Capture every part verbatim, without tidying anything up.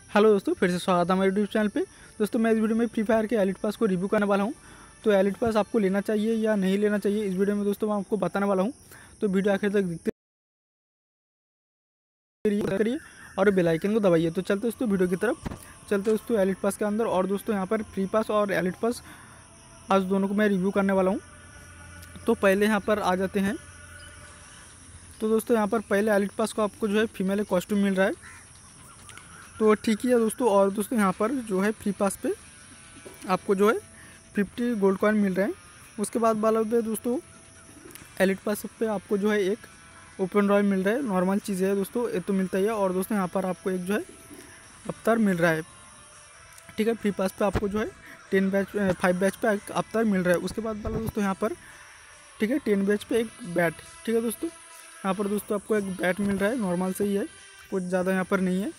Hello दोस्तों, फिर से स्वागत है हमारे यूट्यूब चैनल पे। दोस्तों मैं इस वीडियो में फ्री फायर के एलिट पास को रिव्यू करने वाला हूं। तो एलिट पास आपको लेना चाहिए या नहीं लेना चाहिए, इस वीडियो में दोस्तों मैं आपको बताने वाला हूं। तो वीडियो आखिर तक देखते करिए और बेल आइकन को दबाइए। तो चलते दोस्तों वीडियो की तरफ चलते दोस्तों एलिट पास के अंदर। और दोस्तों यहाँ पर फ्री पास और एलिट पास आज दोनों को मैं रिव्यू करने वाला हूँ। तो पहले यहाँ पर आ जाते हैं। तो दोस्तों यहाँ पर पहले एलिट पास को आपको जो है फीमेल कॉस्ट्यूम मिल रहा है, तो ठीक ही है दोस्तों। और दोस्तों यहाँ पर जो है फ्री पास पे आपको जो है फिफ्टी गोल्ड कॉइन मिल रहे हैं। उसके बाद वाला पे दोस्तों एलिट पास पे आपको जो है एक ओपन रॉयल मिल रहा है। नॉर्मल चीज़ है दोस्तों, ये तो मिलता ही है। और दोस्तों यहाँ पर आपको एक जो है अवतार मिल रहा है, ठीक है। फ्री पास पे आपको जो है टेन बैच फाइव बैच पे एक अवतार मिल रहा है। उसके बाद वाला दोस्तों यहाँ पर ठीक है टेन बैच पे एक बैट, ठीक है दोस्तों। यहाँ पर दोस्तों आपको एक बैट मिल रहा है, नॉर्मल से ही है, कुछ ज़्यादा यहाँ पर नहीं है।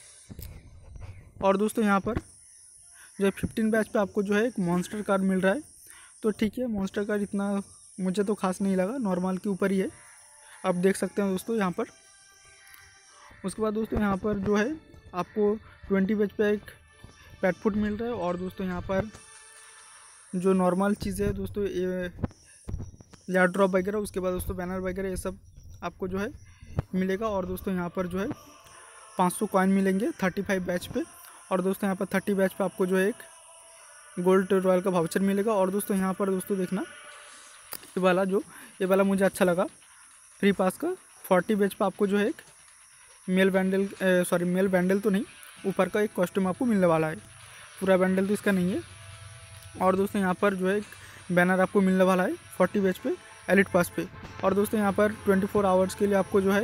और दोस्तों यहाँ पर जो है फिफ्टीन बैच पे आपको जो है एक मॉन्स्टर कार्ड मिल रहा है। तो ठीक है, मॉन्स्टर कार्ड इतना मुझे तो खास नहीं लगा, नॉर्मल के ऊपर ही है, आप देख सकते हैं दोस्तों यहाँ पर। उसके बाद दोस्तों यहाँ पर जो है आपको ट्वेंटी बैच पे एक पेट फूड मिल रहा है। और दोस्तों यहाँ पर जो नॉर्मल चीज़ें है दोस्तों, ये यार ड्रॉप वगैरह, उसके बाद दोस्तों बैनर वगैरह, ये सब आपको जो है मिलेगा। और दोस्तों यहाँ पर जो है पाँच सौ कॉइन मिलेंगे थर्टी फाइव बैच पे। और दोस्तों यहाँ पर थर्टी बैच पे आपको जो है एक गोल्ड रॉयल का वाउचर मिलेगा। और दोस्तों यहाँ पर दोस्तों देखना, ये वाला जो ये वाला मुझे अच्छा लगा फ्री पास का। फोर्टी बैच पे आपको जो है एक male bundle sorry male bundle तो नहीं, ऊपर का एक कॉस्ट्यूम आपको मिलने वाला है, पूरा बैंडल तो इसका नहीं है। और दोस्तों यहाँ पर जो है एक बैनर आपको मिलने वाला है फोर्टी बैच पे एलिट पास पे। और दोस्तों यहाँ पर ट्वेंटी फोर आवर्स के लिए आपको जो है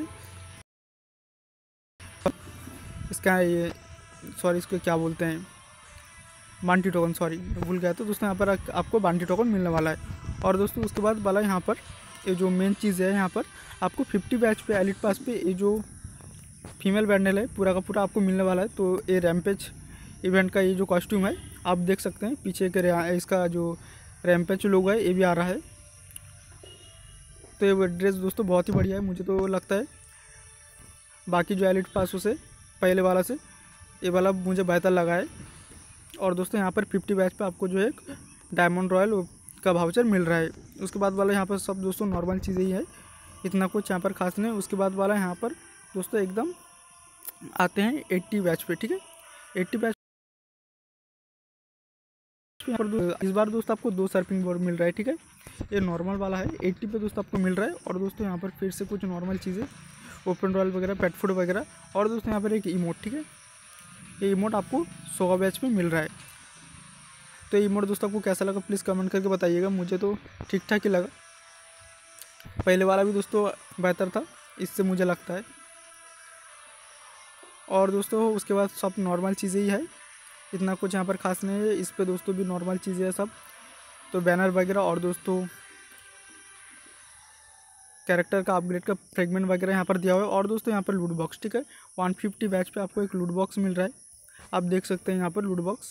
इसका ये सॉरी इसको क्या बोलते हैं, बांटी टोकन, सॉरी भूल गया। तो दोस्तों यहाँ पर आपको बांटी टोकन मिलने वाला है। और दोस्तों उसके बाद वाला यहाँ पर ये जो मेन चीज़ है, यहाँ पर आपको फिफ्टी बैच पे एलिट पास पे ये जो फीमेल बैंडल है पूरा का पूरा आपको मिलने वाला है। तो ये रैम्पेज इवेंट का ये जो कॉस्ट्यूम है आप देख सकते हैं, पीछे के इसका जो रैम्पेज लोगो है ये भी आ रहा है। तो ये ड्रेस दोस्तों बहुत ही बढ़िया है, मुझे तो लगता है बाकी जो एलिट पासों से पहले वाला से ये वाला मुझे बेहतर लगा है। और दोस्तों यहाँ पर फिफ्टी बैच पे आपको जो है एक डायमंड रॉयल का वाउचर मिल रहा है। उसके बाद वाला यहाँ पर सब दोस्तों नॉर्मल चीज़ें ही है, इतना कुछ यहाँ पर खास नहीं। उसके बाद वाला यहाँ पर दोस्तों एकदम आते हैं एट्टी बैच पे, ठीक है। एट्टी बैच पर इस बार दोस्तों आपको दो सर्फिंग बोर्ड मिल रहा है, ठीक है। ये नॉर्मल वाला है, एट्टी पे दोस्तों आपको मिल रहा है। और दोस्तों यहाँ पर फिर से कुछ नॉर्मल चीज़ें, ओपन रॉयल वगैरह, पेट फूड वगैरह। और दोस्तों यहाँ पर एक इमोट, ठीक है, ये इमोट आपको सौ बैच में मिल रहा है। तो ये इमोट दोस्तों आपको कैसा लगा प्लीज़ कमेंट करके बताइएगा। मुझे तो ठीक ठाक ही लगा, पहले वाला भी दोस्तों बेहतर था इससे मुझे लगता है। और दोस्तों उसके बाद सब नॉर्मल चीज़ें ही है, इतना कुछ यहाँ पर खास नहीं है। इस पर दोस्तों भी नॉर्मल चीज़ें हैं सब, तो बैनर वगैरह। और दोस्तों कैरेक्टर का अपग्रेड का फ्रेगमेंट वगैरह यहाँ पर दिया हुआ है। और दोस्तों यहाँ पर लूट बॉक्स, ठीक है, वन फिफ्टी बैच पे आपको एक लूट बॉक्स मिल रहा है, आप देख सकते हैं यहाँ पर लूट बॉक्स।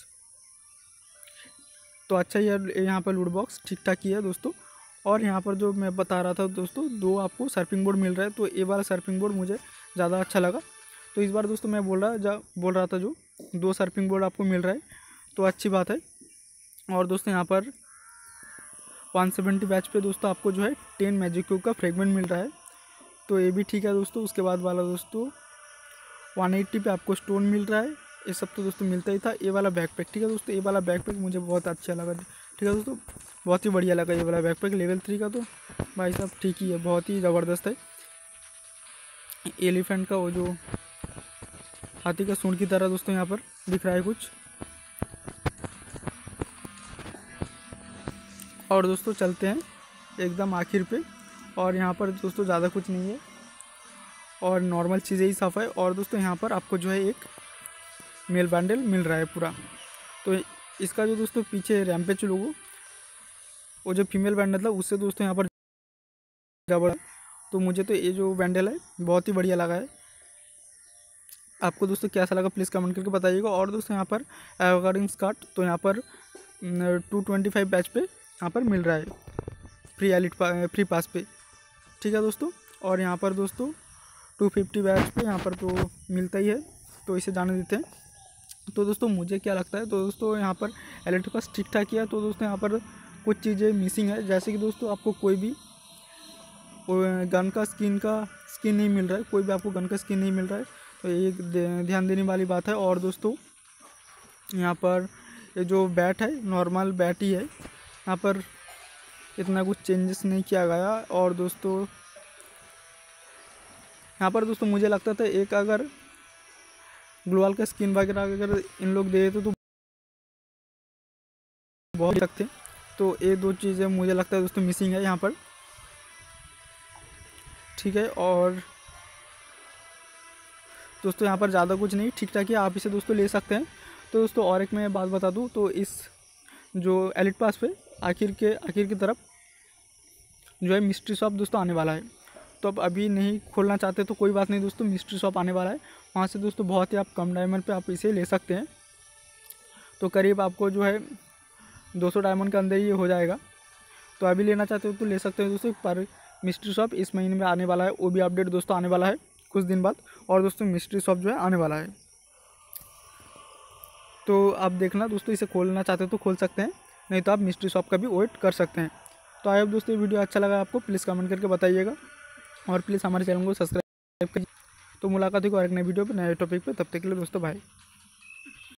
तो अच्छा ही है यहाँ पर लूट बॉक्स, ठीक ठाक ही है दोस्तों। और यहाँ पर जो मैं बता रहा था दोस्तों, दो आपको सर्फिंग बोर्ड मिल रहा है। तो ये वाला सर्फिंग बोर्ड मुझे ज़्यादा अच्छा लगा। तो इस बार दोस्तों मैं बोल रहा जा बोल रहा था जो दो सर्फिंग बोर्ड आपको मिल रहा है, तो अच्छी बात है। और दोस्तों यहाँ पर वन सेवेंटी बैच पे दोस्तों आपको जो है टेन मैजिक क्यूब का फ्रेगमेंट मिल रहा है, तो ये भी ठीक है दोस्तों। उसके बाद वाला दोस्तों वन एट्टी पे आपको स्टोन मिल रहा है, ये सब तो दोस्तों मिलता ही था। ये वाला बैकपैक, ठीक है दोस्तों, ये वाला बैकपैक मुझे बहुत अच्छा लगा, ठीक है दोस्तों, बहुत ही बढ़िया लगा ये वाला बैकपैक लेवल थ्री का। तो भाई साहब ठीक ही है, बहुत ही ज़बरदस्त है। एलिफेंट का वो जो हाथी का सूंड की तरह दोस्तों यहाँ पर दिख रहा है कुछ। और दोस्तों चलते हैं एकदम आखिर पे, और यहाँ पर दोस्तों ज़्यादा कुछ नहीं है और नॉर्मल चीज़ें ही साफ़ है। और दोस्तों यहाँ पर आपको जो है एक मेल बैंडल मिल रहा है पूरा। तो इसका जो दोस्तों पीछे रैम्पेज लोगो, वो जो फीमेल बैंडल था उससे दोस्तों यहाँ पर जबड़, तो मुझे तो ये जो बैंडल है बहुत ही बढ़िया लगा है। आपको दोस्तों कैसा लगा प्लीज़ कमेंट करके बताइएगा। और दोस्तों यहाँ पर एवरगार्डिंग स्कार्ट, तो यहाँ पर टू ट्वेंटी फाइव बैच पे यहाँ पर मिल रहा है free elite pass, free pass पे, ठीक है दोस्तों। और यहाँ पर दोस्तों टू फिफ्टी बैच पे यहाँ पर तो मिलता ही है, तो इसे जाने देते हैं। तो दोस्तों मुझे क्या लगता है, तो दोस्तों यहाँ पर एलिट पास ठीक ठाक किया। तो दोस्तों यहाँ पर कुछ चीज़ें मिसिंग है, जैसे कि दोस्तों आपको कोई भी गन का स्किन का स्किन नहीं मिल रहा है, कोई भी आपको गन का स्किन नहीं मिल रहा है, तो ये ध्यान देने वाली बात है। और दोस्तों यहाँ पर ये जो बैट है नॉर्मल बैट ही है, यहाँ पर इतना कुछ चेंजेस नहीं किया गया। और दोस्तों यहाँ पर दोस्तों मुझे लगता था एक अगर ग्लोवाल का स्किन वगैरह अगर इन लोग दे देते तो बहुत सकते। तो ये दो चीज़ें मुझे लगता है दोस्तों मिसिंग है यहाँ पर, ठीक है। और दोस्तों यहाँ पर ज़्यादा कुछ नहीं, ठीक ठाक है, आप इसे दोस्तों ले सकते हैं। तो दोस्तों और एक मैं बात बता दूँ, तो इस जो एलिट पास पे आखिर के आखिर की तरफ जो है मिस्ट्री शॉप दोस्तों आने वाला है। तो अब अभी नहीं खोलना चाहते तो कोई बात नहीं दोस्तों, मिस्ट्री शॉप आने वाला है, वहाँ से दोस्तों बहुत ही आप कम डायमंड पे आप इसे ले सकते हैं। तो करीब आपको जो है दो सौ डायमंड के अंदर ही हो जाएगा। तो अभी लेना चाहते हो तो ले सकते हैं दोस्तों। पर मिस्ट्री शॉप इस महीने में आने वाला है, वो भी अपडेट दोस्तों आने वाला है कुछ दिन बाद। और दोस्तों मिस्ट्री शॉप जो है आने वाला है, तो आप देखना दोस्तों, इसे खोलना चाहते हो तो खोल सकते हैं, नहीं तो आप मिस्ट्री शॉप का भी वेट कर सकते हैं। तो आई होप दोस्तों ये वीडियो अच्छा लगा आपको, प्लीज़ कमेंट करके बताइएगा और प्लीज़ हमारे चैनल को सब्सक्राइब करिए। तो मुलाकात होगी और एक नई वीडियो पर नए टॉपिक पे, तब तक के लिए दोस्तों बाय।